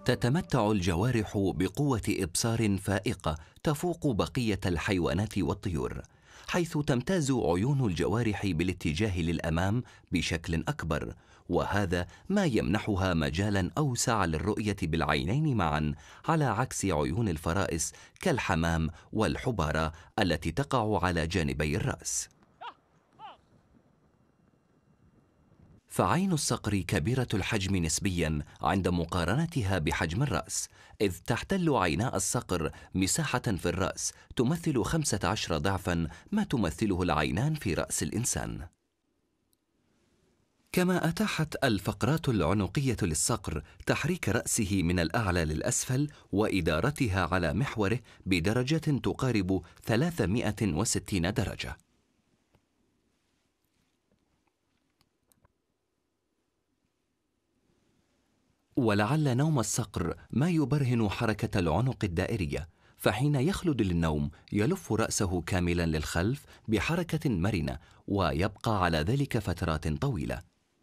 تتمتع الجوارح بقوة إبصار فائقة تفوق بقية الحيوانات والطيور، حيث تمتاز عيون الجوارح بالاتجاه للأمام بشكل أكبر، وهذا ما يمنحها مجالا أوسع للرؤية بالعينين معا، على عكس عيون الفرائس كالحمام والحبارة التي تقع على جانبي الرأس. فعين الصقر كبيرة الحجم نسبيا عند مقارنتها بحجم الرأس، إذ تحتل عيناء الصقر مساحة في الرأس تمثل 15 ضعفا ما تمثله العينان في رأس الإنسان. كما أتاحت الفقرات العنقية للصقر تحريك رأسه من الأعلى للأسفل وإدارتها على محوره بدرجة تقارب 360 درجة. ولعل نوم الصقر ما يبرهن حركة العنق الدائرية، فحين يخلد للنوم يلف رأسه كاملا للخلف بحركة مرنة، ويبقى على ذلك فترات طويلة.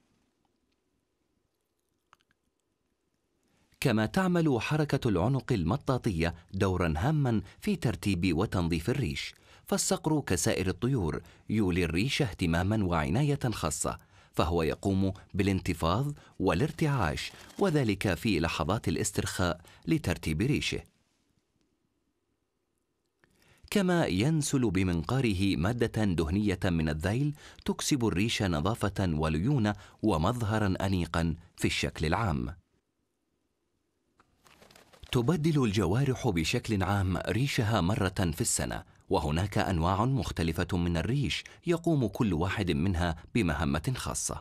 كما تعمل حركة العنق المطاطية دورا هاما في ترتيب وتنظيف الريش، فالصقر كسائر الطيور يولي الريش اهتماما وعناية خاصة، فهو يقوم بالانتفاض والارتعاش، وذلك في لحظات الاسترخاء لترتيب ريشه. كما ينسل بمنقاره مادة دهنية من الذيل تكسب الريش نظافة وليونة ومظهرا أنيقا في الشكل العام. تبدل الجوارح بشكل عام ريشها مرة في السنة، وهناك أنواع مختلفة من الريش يقوم كل واحد منها بمهمة خاصة.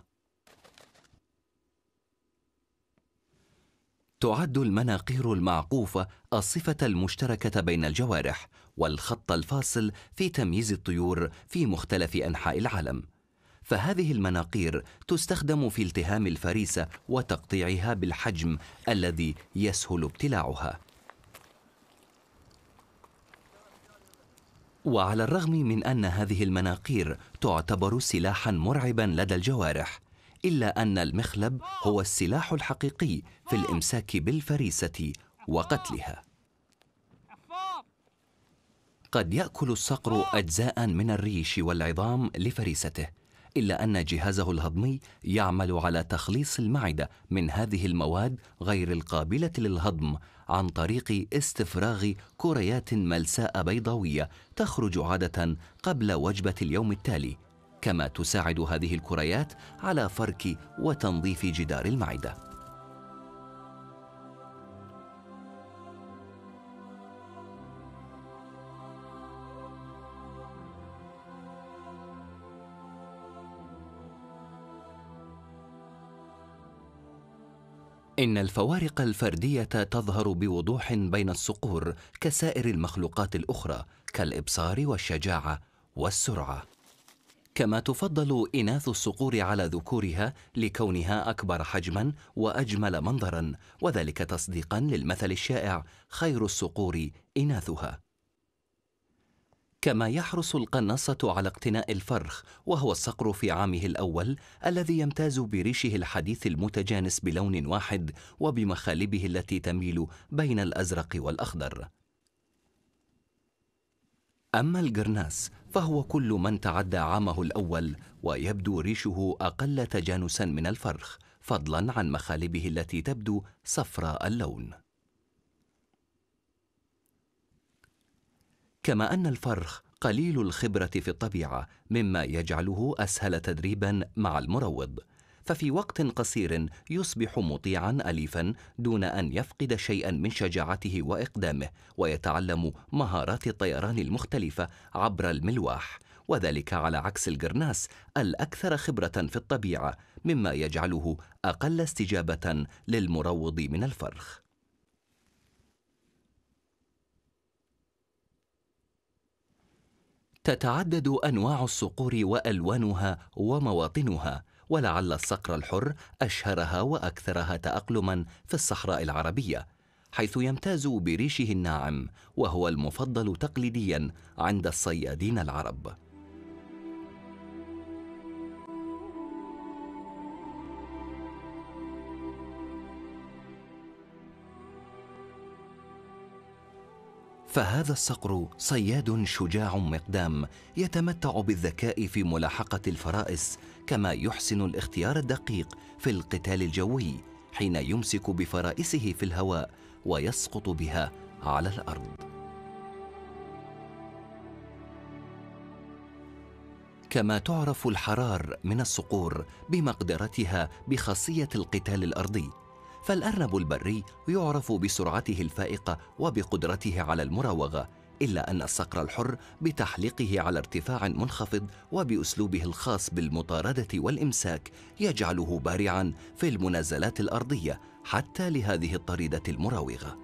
تعد المناقير المعقوفة الصفة المشتركة بين الجوارح، والخط الفاصل في تمييز الطيور في مختلف أنحاء العالم، فهذه المناقير تستخدم في التهام الفريسة وتقطيعها بالحجم الذي يسهل ابتلاعها. وعلى الرغم من أن هذه المناقير تعتبر سلاحا مرعبا لدى الجوارح، إلا أن المخلب هو السلاح الحقيقي في الإمساك بالفريسة وقتلها. قد يأكل الصقر أجزاء من الريش والعظام لفريسته، إلا أن جهازه الهضمي يعمل على تخليص المعدة من هذه المواد غير القابلة للهضم عن طريق استفراغ كريات ملساء بيضاوية تخرج عادة قبل وجبة اليوم التالي، كما تساعد هذه الكريات على فرك وتنظيف جدار المعدة. إن الفوارق الفردية تظهر بوضوح بين الصقور كسائر المخلوقات الأخرى، كالإبصار والشجاعة والسرعة. كما تفضل إناث الصقور على ذكورها لكونها أكبر حجما وأجمل منظرا، وذلك تصديقا للمثل الشائع: خير الصقور إناثها. كما يحرص القناصة على اقتناء الفرخ، وهو الصقر في عامه الأول الذي يمتاز بريشه الحديث المتجانس بلون واحد وبمخالبه التي تميل بين الأزرق والأخضر. أما القرناس فهو كل من تعدى عامه الأول ويبدو ريشه أقل تجانسا من الفرخ، فضلا عن مخالبه التي تبدو صفراء اللون. كما أن الفرخ قليل الخبرة في الطبيعة، مما يجعله أسهل تدريبا مع المروض، ففي وقت قصير يصبح مطيعا أليفا دون أن يفقد شيئا من شجاعته وإقدامه، ويتعلم مهارات الطيران المختلفة عبر الملواح، وذلك على عكس القرناس الأكثر خبرة في الطبيعة، مما يجعله أقل استجابة للمروض من الفرخ. تتعدد أنواع الصقور وألوانها ومواطنها، ولعل الصقر الحر أشهرها وأكثرها تأقلما في الصحراء العربية، حيث يمتاز بريشه الناعم، وهو المفضل تقليديا عند الصيادين العرب. فهذا الصقر صياد شجاع مقدام، يتمتع بالذكاء في ملاحقة الفرائس، كما يحسن الاختيار الدقيق في القتال الجوي حين يمسك بفرائسه في الهواء ويسقط بها على الأرض. كما تعرف الحرار من الصقور بمقدرتها بخاصية القتال الأرضي، فالأرنب البري يعرف بسرعته الفائقة وبقدرته على المراوغة، إلا أن الصقر الحر بتحليقه على ارتفاع منخفض وبأسلوبه الخاص بالمطاردة والإمساك يجعله بارعاً في المنازلات الأرضية حتى لهذه الطريدة المراوغة.